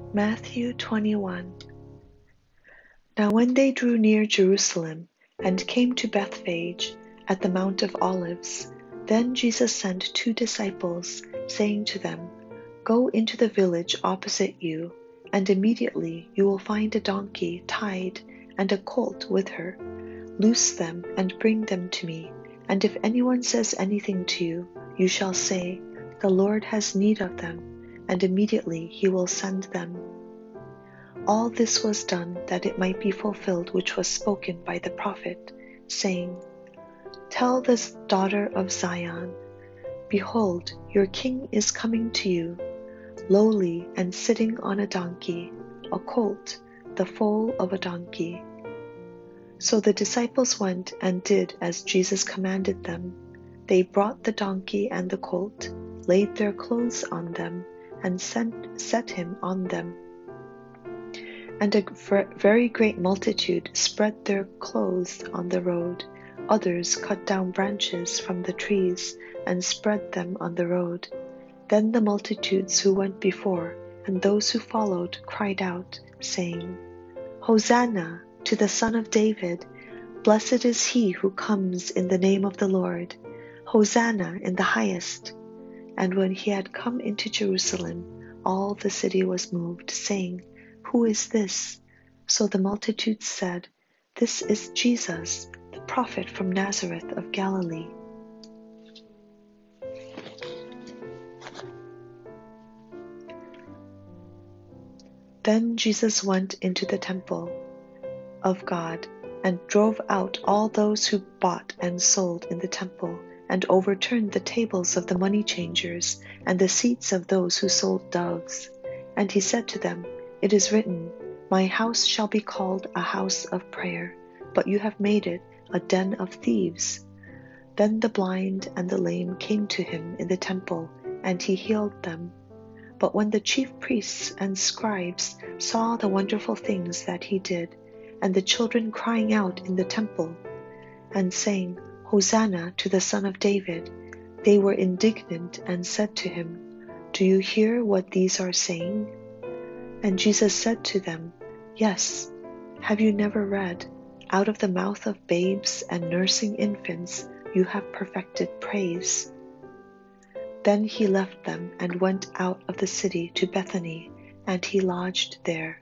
Matthew 21. Now when they drew near Jerusalem, and came to Bethphage at the Mount of Olives, then Jesus sent 2 disciples, saying to them, Go into the village opposite you, and immediately you will find a donkey tied and a colt with her. Loose them and bring them to me, and if anyone says anything to you, you shall say, The Lord has need of them, and immediately he will send them. All this was done that it might be fulfilled which was spoken by the prophet, saying, Tell this daughter of Zion, Behold, your king is coming to you, lowly and sitting on a donkey, a colt, the foal of a donkey. So the disciples went and did as Jesus commanded them. They brought the donkey and the colt, laid their clothes on them, and set him on them. And a very great multitude spread their clothes on the road. Others cut down branches from the trees and spread them on the road. Then the multitudes who went before and those who followed cried out, saying, Hosanna to the Son of David! Blessed is he who comes in the name of the Lord! Hosanna in the highest! And when he had come into Jerusalem, all the city was moved, saying, Who is this? So the multitude said, This is Jesus, the prophet from Nazareth of Galilee. Then Jesus went into the temple of God and drove out all those who bought and sold in the temple, and overturned the tables of the money changers and the seats of those who sold doves. And he said to them, It is written, My house shall be called a house of prayer, but you have made it a den of thieves. Then the blind and the lame came to him in the temple, and he healed them. But when the chief priests and scribes saw the wonderful things that he did, and the children crying out in the temple, and saying, Hosanna to the Son of David, they were indignant and said to him, Do you hear what these are saying? And Jesus said to them, Yes. Have you never read, Out of the mouth of babes and nursing infants you have perfected praise? Then he left them and went out of the city to Bethany, and he lodged there.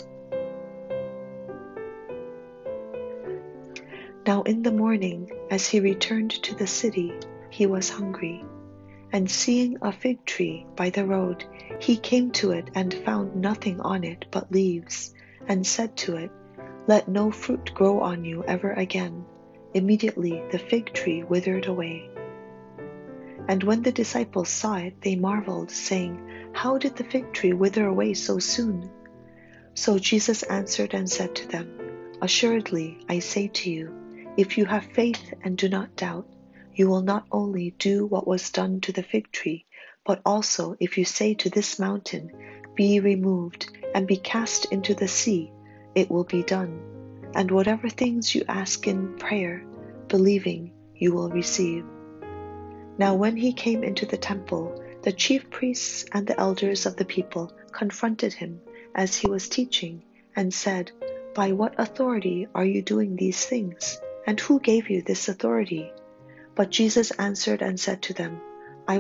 Now in the morning, as he returned to the city, he was hungry. And seeing a fig tree by the road, he came to it and found nothing on it but leaves, and said to it, Let no fruit grow on you ever again. Immediately the fig tree withered away. And when the disciples saw it, they marveled, saying, How did the fig tree wither away so soon? So Jesus answered and said to them, Assuredly, I say to you, if you have faith and do not doubt, you will not only do what was done to the fig tree, but also if you say to this mountain, Be removed and be cast into the sea, it will be done. And whatever things you ask in prayer, believing, you will receive. Now when he came into the temple, the chief priests and the elders of the people confronted him as he was teaching, and said, By what authority are you doing these things? And who gave you this authority? But Jesus answered and said to them, I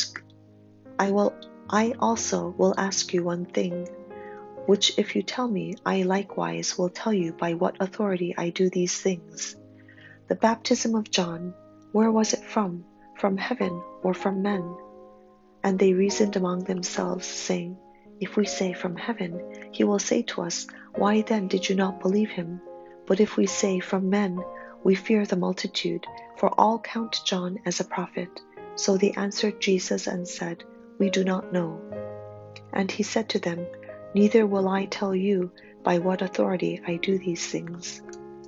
also will ask you one thing, which if you tell me, I likewise will tell you by what authority I do these things. The baptism of John, where was it from? From heaven or from men? And they reasoned among themselves, saying, If we say from heaven, he will say to us, Why then did you not believe him? But if we say from men, we fear the multitude, for all count John as a prophet. So they answered Jesus and said, We do not know. And he said to them, Neither will I tell you by what authority I do these things.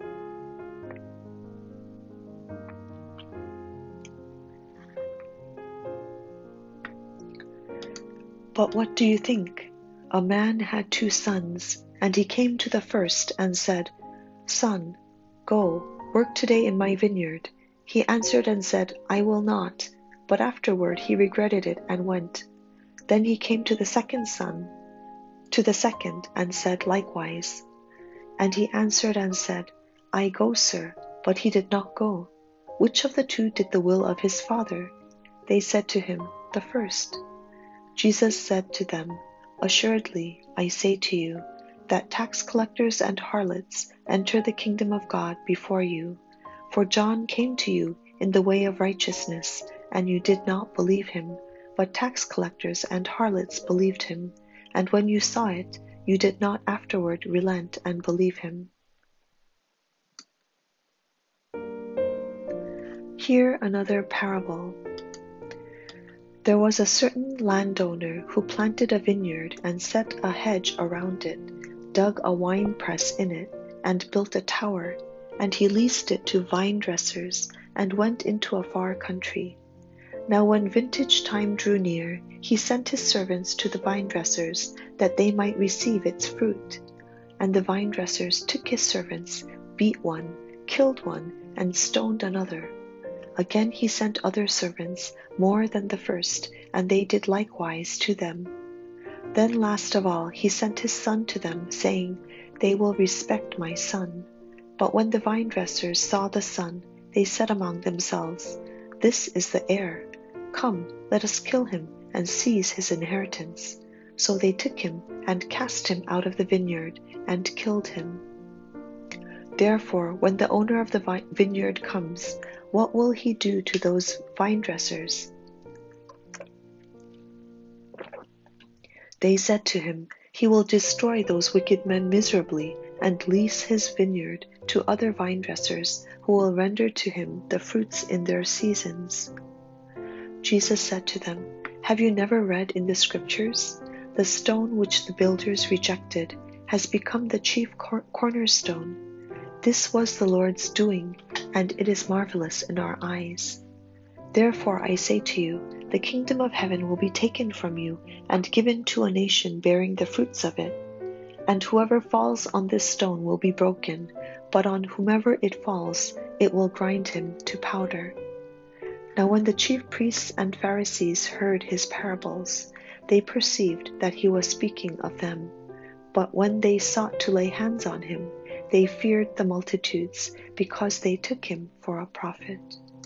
But what do you think? A man had 2 sons, and he came to the first and said, Son, go, work today in my vineyard. He answered and said, I will not. But afterward he regretted it and went. Then he came to the second son. to the second, and said likewise. And he answered and said, I go, sir. But he did not go. Which of the two did the will of his father? They said to him, the first. Jesus said to them, Assuredly, I say to you, that tax collectors and harlots enter the kingdom of God before you. For John came to you in the way of righteousness, and you did not believe him, but tax collectors and harlots believed him. And when you saw it, you did not afterward relent and believe him. Hear another parable. There was a certain landowner who planted a vineyard and set a hedge around it, dug a winepress in it, and built a tower, and he leased it to vine dressers, and went into a far country. Now when vintage time drew near, he sent his servants to the vine dressers, that they might receive its fruit. And the vine dressers took his servants, beat one, killed one, and stoned another. Again he sent other servants, more than the first, and they did likewise to them. Then last of all he sent his son to them, saying, They will respect my son. But when the vine dressers saw the son, they said among themselves, This is the heir. Come, let us kill him, and seize his inheritance. So they took him, and cast him out of the vineyard, and killed him. Therefore, when the owner of the vineyard comes, what will he do to those vine dressers? They said to him, He will destroy those wicked men miserably, and lease his vineyard to other vine dressers, who will render to him the fruits in their seasons. Jesus said to them, Have you never read in the Scriptures? The stone which the builders rejected has become the chief cornerstone. This was the Lord's doing, and it is marvelous in our eyes. Therefore I say to you, the kingdom of heaven will be taken from you and given to a nation bearing the fruits of it. And whoever falls on this stone will be broken, but on whomever it falls, it will grind him to powder. Now when the chief priests and Pharisees heard his parables, they perceived that he was speaking of them. But when they sought to lay hands on him, they feared the multitudes, because they took him for a prophet.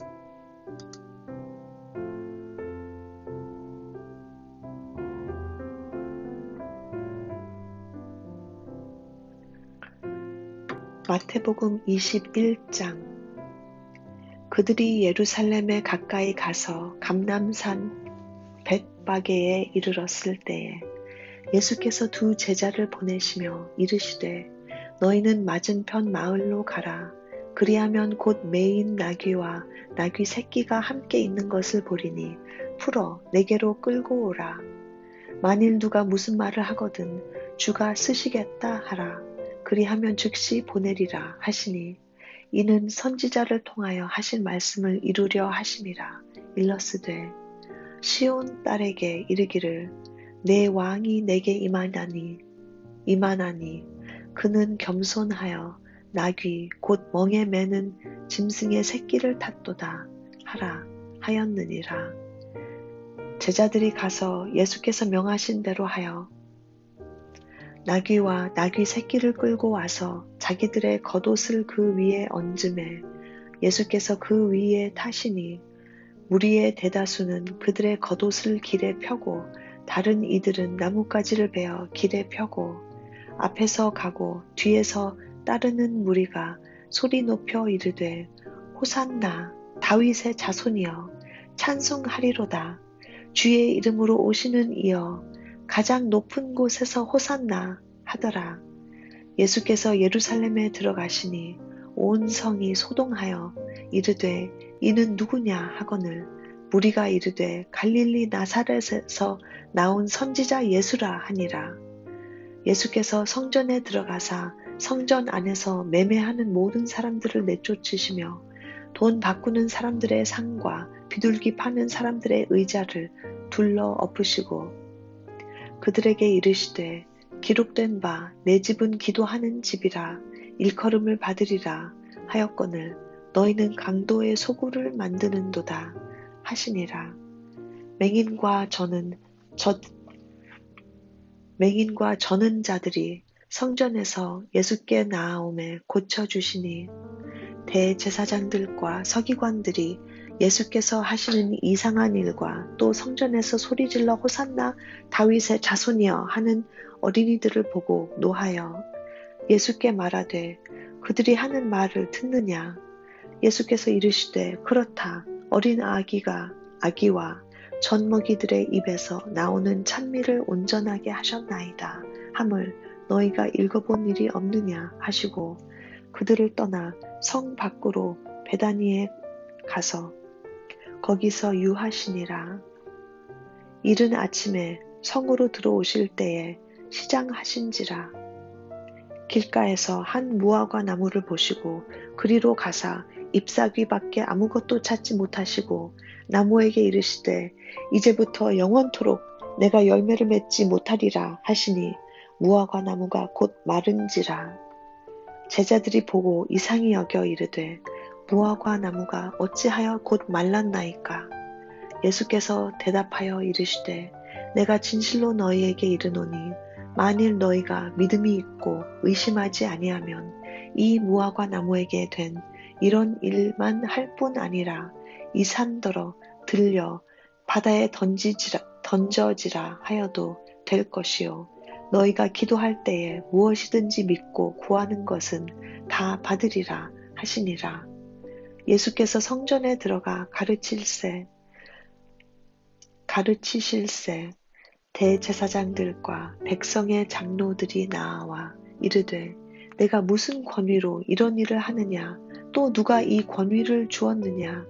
마태복음 21장. 그들이 예루살렘에 가까이 가서 감람산 벳바게에 이르렀을 때에 예수께서 두 제자를 보내시며 이르시되 너희는 맞은편 마을로 가라. 그리하면 곧 매인 나귀와 나귀 새끼가 함께 있는 것을 보리니 풀어 내게로 끌고 오라. 만일 누가 무슨 말을 하거든 주가 쓰시겠다 하라. 그리하면 즉시 보내리라 하시니 이는 선지자를 통하여 하신 말씀을 이루려 하심이라. 일러스되 시온 딸에게 이르기를 내 왕이 내게 임하나니 그는 겸손하여 나귀 곧 멍에 매는 짐승의 새끼를 탔도다 하라 하였느니라. 제자들이 가서 예수께서 명하신 대로 하여 나귀와 나귀 새끼를 끌고 와서 자기들의 겉옷을 그 위에 얹음에 예수께서 그 위에 타시니 무리의 대다수는 그들의 겉옷을 길에 펴고 다른 이들은 나뭇가지를 베어 길에 펴고 앞에서 가고 뒤에서 따르는 무리가 소리 높여 이르되 호산나 다윗의 자손이여 찬송하리로다. 주의 이름으로 오시는 이여 가장 높은 곳에서 호산나 하더라. 예수께서 예루살렘에 들어가시니 온 성이 소동하여 이르되 이는 누구냐 하거늘 무리가 이르되 갈릴리 나사렛에서 나온 선지자 예수라 하니라. 예수께서 성전에 들어가사 성전 안에서 매매하는 모든 사람들을 내쫓으시며 돈 바꾸는 사람들의 상과 비둘기 파는 사람들의 의자를 둘러 엎으시고 그들에게 이르시되 기록된 바 내 집은 기도하는 집이라 일컬음을 받으리라 하였거늘 너희는 강도의 소굴을 만드는도다 하시니라. 맹인과 저는 맹인과 저는 자들이 성전에서 예수께 나아오매 고쳐주시니 대제사장들과 서기관들이 예수께서 하시는 이상한 일과 또 성전에서 소리질러 호산나 다윗의 자손이여 하는 어린이들을 보고 노하여 예수께 말하되 그들이 하는 말을 듣느냐. 예수께서 이르시되 그렇다. 어린 아기와 젖먹이들의 입에서 나오는 찬미를 온전하게 하셨나이다 함을 너희가 읽어본 일이 없느냐 하시고 그들을 떠나 성 밖으로 베다니에 가서 거기서 유하시니라. 이른 아침에 성으로 들어오실 때에 시장하신지라. 길가에서 한 무화과 나무를 보시고 그리로 가사 잎사귀밖에 아무것도 찾지 못하시고 나무에게 이르시되 이제부터 영원토록 내가 열매를 맺지 못하리라 하시니 무화과 나무가 곧 마른지라. 제자들이 보고 이상히 여겨 이르되 무화과 나무가 어찌하여 곧 말랐나이까. 예수께서 대답하여 이르시되 내가 진실로 너희에게 이르노니 만일 너희가 믿음이 있고 의심하지 아니하면 이 무화과 나무에게 된 이런 일만 할 뿐 아니라 이 산더러 들려 바다에 던져지라 하여도 될 것이요 너희가 기도할 때에 무엇이든지 믿고 구하는 것은 다 받으리라 하시니라. 예수께서 성전에 들어가 가르치실세 대제사장들과 백성의 장로들이 나와 이르되 내가 무슨 권위로 이런 일을 하느냐 또 누가 이 권위를 주었느냐.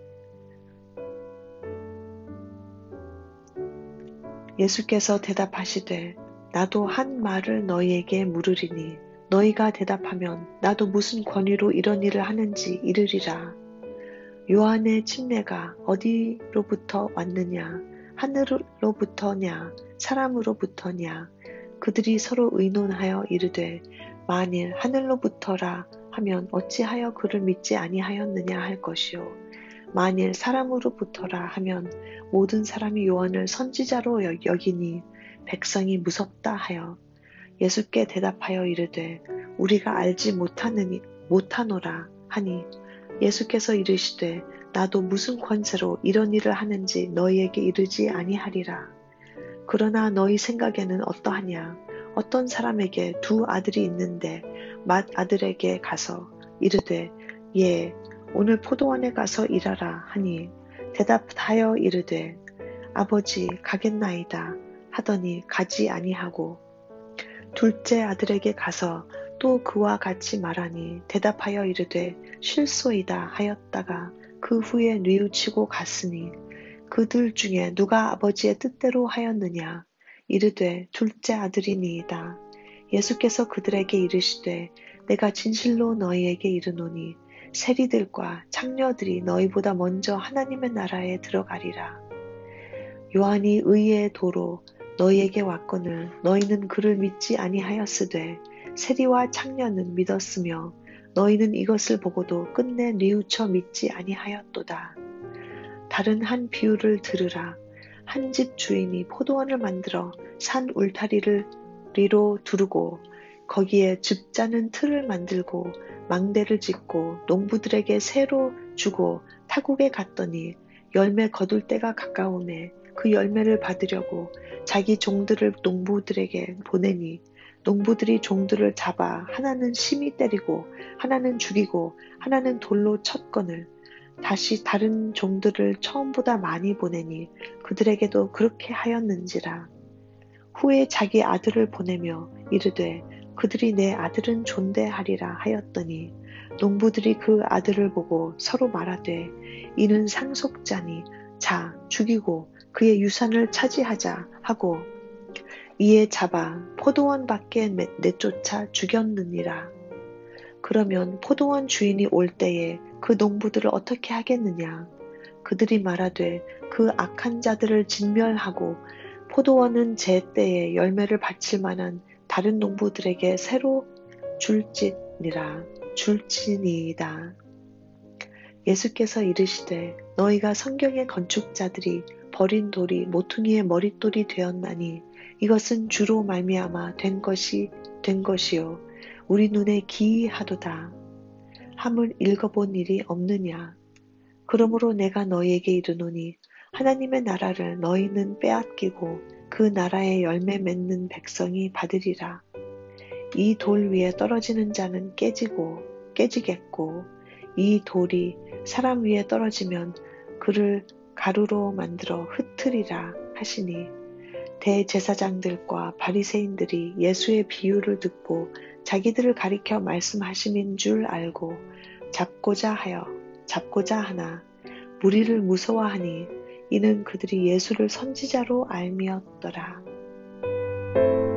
예수께서 대답하시되 나도 한 말을 너희에게 물으리니 너희가 대답하면 나도 무슨 권위로 이런 일을 하는지 이르리라. 요한의 침례가 어디로부터 왔느냐 하늘로부터냐 사람으로부터냐. 그들이 서로 의논하여 이르되 만일 하늘로부터라 하면 어찌하여 그를 믿지 아니하였느냐 할 것이요 만일 사람으로부터라 하면 모든 사람이 요한을 선지자로 여기니 백성이 무섭다 하여 예수께 대답하여 이르되 우리가 알지 못하노라 하니 예수께서 이르시되 나도 무슨 권세로 이런 일을 하는지 너희에게 이르지 아니하리라. 그러나 너희 생각에는 어떠하냐. 어떤 사람에게 두 아들이 있는데 맏아들에게 가서 이르되 예 오늘 포도원에 가서 일하라 하니 대답하여 이르되 아버지 가겠나이다 하더니 가지 아니하고 둘째 아들에게 가서 또 그와 같이 말하니 대답하여 이르되 실소이다 하였다가 그 후에 뉘우치고 갔으니 그들 중에 누가 아버지의 뜻대로 하였느냐. 이르되 둘째 아들이니이다. 예수께서 그들에게 이르시되 내가 진실로 너희에게 이르노니 세리들과 창녀들이 너희보다 먼저 하나님의 나라에 들어가리라. 요한이 의의 도로 너희에게 왔거늘 너희는 그를 믿지 아니하였으되 세리와 창녀는 믿었으며 너희는 이것을 보고도 끝내 뉘우쳐 믿지 아니하였도다. 다른 한 비유를 들으라. 한 집 주인이 포도원을 만들어 산 울타리로 두르고 거기에 즙 짜는 틀을 만들고 망대를 짓고 농부들에게 새로 주고 타국에 갔더니 열매 거둘 때가 가까우매 그 열매를 받으려고 자기 종들을 농부들에게 보내니 농부들이 종들을 잡아 하나는 심히 때리고 하나는 죽이고 하나는 돌로 쳤거늘 다시 다른 종들을 처음보다 많이 보내니 그들에게도 그렇게 하였는지라. 후에 자기 아들을 보내며 이르되 그들이 내 아들은 존대하리라 하였더니 농부들이 그 아들을 보고 서로 말하되 이는 상속자니 자 죽이고 그의 유산을 차지하자 하고 이에 잡아 포도원 밖에 내쫓아 죽였느니라. 그러면 포도원 주인이 올 때에 그 농부들을 어떻게 하겠느냐. 그들이 말하되 그 악한 자들을 진멸하고 포도원은 제 때에 열매를 바칠 만한 다른 농부들에게 새로 줄지니이다. 예수께서 이르시되 너희가 성경의 건축자들이 버린 돌이 모퉁이의 머릿돌이 되었나니 이것은 주로 말미암아 된 것이요 우리 눈에 기이하도다 함을 읽어본 일이 없느냐. 그러므로 내가 너희에게 이르노니 하나님의 나라를 너희는 빼앗기고 그 나라의 열매 맺는 백성이 받으리라. 이 돌 위에 떨어지는 자는 깨지겠고 이 돌이 사람 위에 떨어지면 그를 가루로 만들어 흩으리라 하시니 대제사장들과 바리새인들이 예수의 비유를 듣고 자기들을 가리켜 말씀하심인 줄 알고 잡고자 하나 무리를 무서워하니 이는 그들이 예수를 선지자로 알미었더라.